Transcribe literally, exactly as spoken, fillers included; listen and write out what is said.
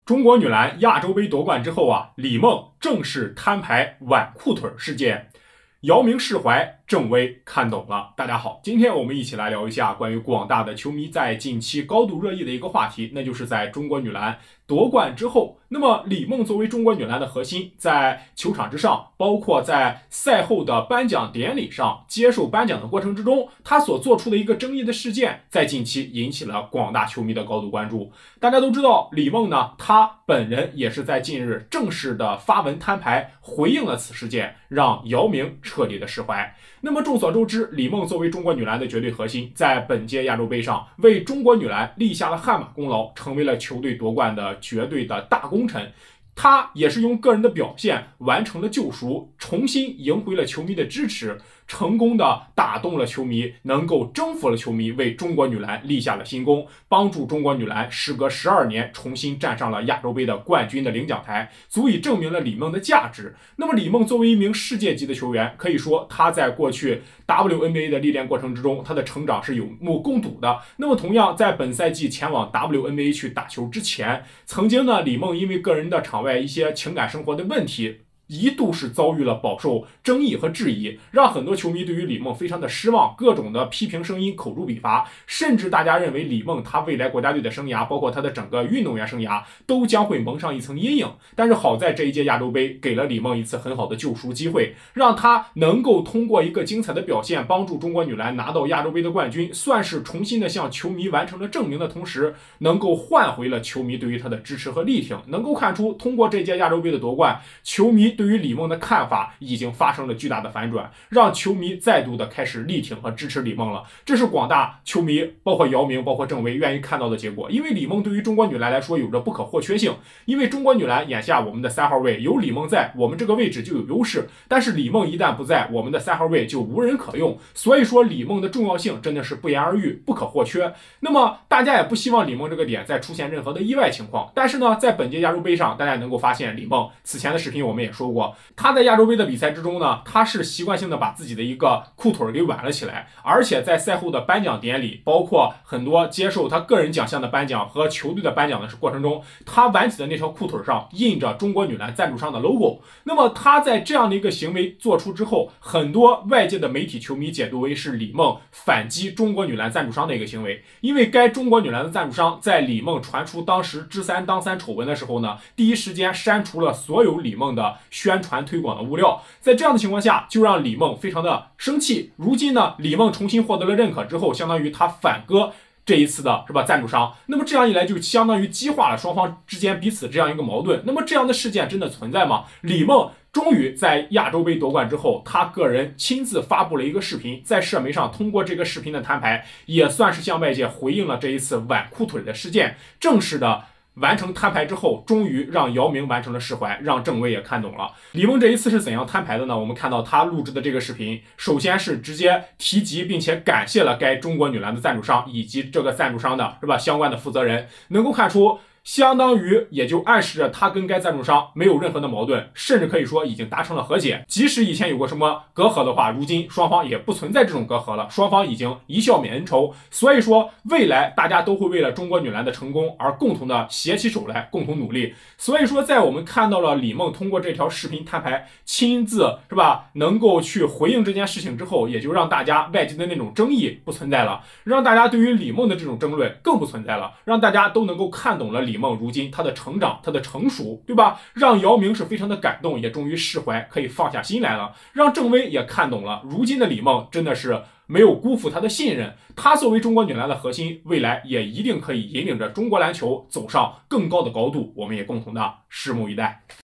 中国女篮亚洲杯夺冠之后啊，李梦正式摊牌挽裤腿事件，姚明释怀，郑微看懂了。大家好，今天我们一起来聊一下关于广大的球迷在近期高度热议的一个话题，那就是在中国女篮夺冠之后，那么李梦作为中国女篮的核心，在球场之上，包括在赛后的颁奖典礼上接受颁奖的过程之中，她所做出的一个争议的事件，在近期引起了广大球迷的高度关注。大家都知道，李梦呢，她本人也是在近日正式的发文摊牌，回应了此事件，让姚明彻底的释怀。那么众所周知，李梦作为中国女篮的绝对核心，在本届亚洲杯上为中国女篮立下了汗马功劳，成为了球队夺冠的绝对的大功臣。他也是用个人的表现完成了救赎，重新赢回了球迷的支持，成功的打动了球迷，能够征服了球迷，为中国女篮立下了新功，帮助中国女篮时隔十二年重新站上了亚洲杯的冠军的领奖台，足以证明了李梦的价值。那么李梦作为一名世界级的球员，可以说他在过去 W N B A 的历练过程之中，他的成长是有目共睹的。那么同样在本赛季前往 W N B A 去打球之前，曾经呢，李梦因为个人的场外一些情感生活的问题，一度是遭遇了饱受争议和质疑，让很多球迷对于李梦非常的失望，各种的批评声音口诛笔伐，甚至大家认为李梦他未来国家队的生涯，包括他的整个运动员生涯都将会蒙上一层阴影。但是好在这一届亚洲杯给了李梦一次很好的救赎机会，让他能够通过一个精彩的表现，帮助中国女篮拿到亚洲杯的冠军，算是重新的向球迷完成了证明的同时，能够换回了球迷对于他的支持和力挺。能够看出，通过这届亚洲杯的夺冠，球迷对于李梦的看法已经发生了巨大的反转，让球迷再度的开始力挺和支持李梦了。这是广大球迷，包括姚明，包括郑微愿意看到的结果。因为李梦对于中国女篮来说有着不可或缺性，因为中国女篮眼下我们的三号位有李梦在，我们这个位置就有优势，但是李梦一旦不在，我们的三号位就无人可用。所以说李梦的重要性真的是不言而喻，不可或缺。那么大家也不希望李梦这个点再出现任何的意外情况，但是呢，在本届亚洲杯上，大家能够发现李梦此前的视频我们也说过，他在亚洲杯的比赛之中呢，他是习惯性的把自己的一个裤腿给挽了起来，而且在赛后的颁奖典礼，包括很多接受他个人奖项的颁奖和球队的颁奖的过程中，他挽起的那条裤腿上印着中国女篮赞助商的 logo。 那么他在这样的一个行为做出之后，很多外界的媒体球迷解读为是李梦反击中国女篮赞助商的一个行为，因为该中国女篮的赞助商在李梦传出当时知三当三丑闻的时候呢，第一时间删除了所有李梦的宣传推广的物料，在这样的情况下，就让李梦非常的生气。如今呢，李梦重新获得了认可之后，相当于他反割这一次的是吧赞助商，那么这样一来就相当于激化了双方之间彼此这样一个矛盾。那么这样的事件真的存在吗？李梦终于在亚洲杯夺冠之后，他个人亲自发布了一个视频，在社媒上通过这个视频的摊牌，也算是向外界回应了这一次挽裤腿的事件，正式的完成摊牌之后，终于让姚明完成了释怀，让郑微也看懂了。李梦这一次是怎样摊牌的呢？我们看到他录制的这个视频，首先是直接提及并且感谢了该中国女篮的赞助商以及这个赞助商的是吧相关的负责人，能够看出相当于也就暗示着他跟该赞助商没有任何的矛盾，甚至可以说已经达成了和解。即使以前有过什么隔阂的话，如今双方也不存在这种隔阂了，双方已经一笑泯恩仇。所以说未来大家都会为了中国女篮的成功而共同的携起手来，共同努力。所以说在我们看到了李梦通过这条视频摊牌，亲自是吧能够去回应这件事情之后，也就让大家外界的那种争议不存在了，让大家对于李梦的这种争论更不存在了，让大家都能够看懂了李梦如今他的成长，他的成熟，对吧？让姚明是非常的感动，也终于释怀，可以放下心来了。让郑微也看懂了，如今的李梦真的是没有辜负他的信任，他作为中国女篮的核心，未来也一定可以引领着中国篮球走上更高的高度，我们也共同的拭目以待。